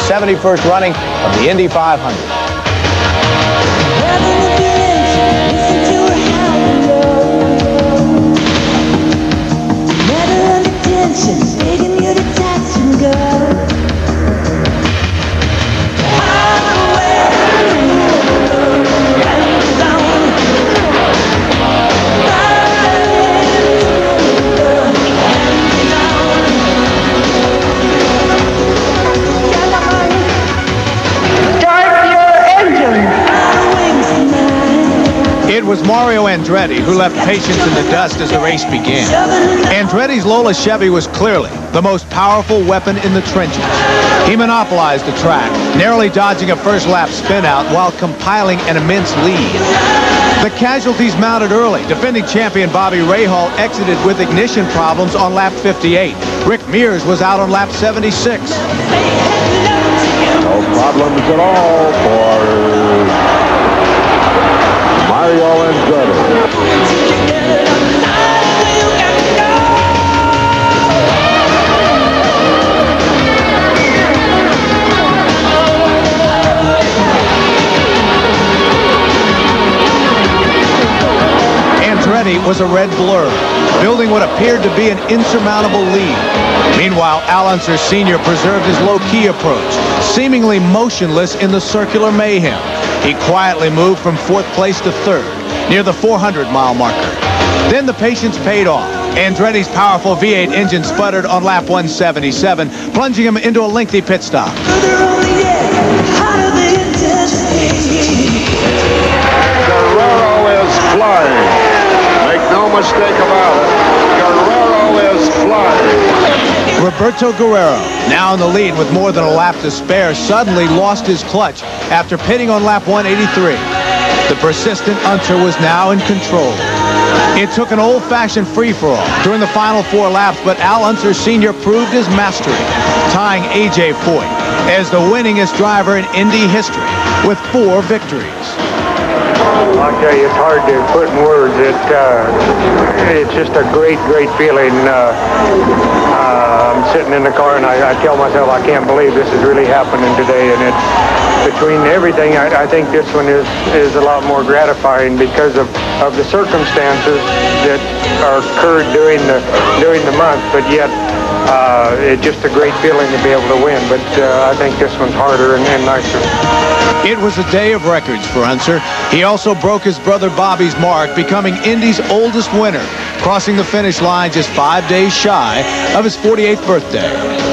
71st running of the Indy 500. It was Mario Andretti who left patience in the dust as the race began. Andretti's Lola Chevy was clearly the most powerful weapon in the trenches. He monopolized the track, narrowly dodging a first-lap spin-out while compiling an immense lead. The casualties mounted early. Defending champion Bobby Rahal exited with ignition problems on lap 58. Rick Mears was out on lap 76. No problems at all for Mario Andretti. Andretti was a red blur, building what appeared to be an insurmountable lead. Meanwhile, Al Unser Sr. preserved his low-key approach, seemingly motionless in the circular mayhem. He quietly moved from 4th place to 3rd, near the 400-mile marker. Then the patience paid off. Andretti's powerful V8 engine sputtered on lap 177, plunging him into a lengthy pit stop. Guerrero is flying. Make no mistake about it. Guerrero is flying. Roberto Guerrero, now in the lead with more than a lap to spare, suddenly lost his clutch after pitting on lap 183. The persistent Unser was now in control. It took an old-fashioned free-for-all during the final 4 laps, but Al Unser Sr. proved his mastery, tying A.J. Foyt as the winningest driver in Indy history with 4 victories. I'll tell you, it's hard to put in words. It's just a great, great feeling. I'm sitting in the car and I tell myself I can't believe this is really happening today. And it's between everything, I think this one is a lot more gratifying because of the circumstances that are occurred during the month. But yet, it's just a great feeling to be able to win. But I think this one's harder and nicer. It was a day of records for Unser. He also broke his brother Bobby's mark, becoming Indy's oldest winner, crossing the finish line just 5 days shy of his 48th birthday.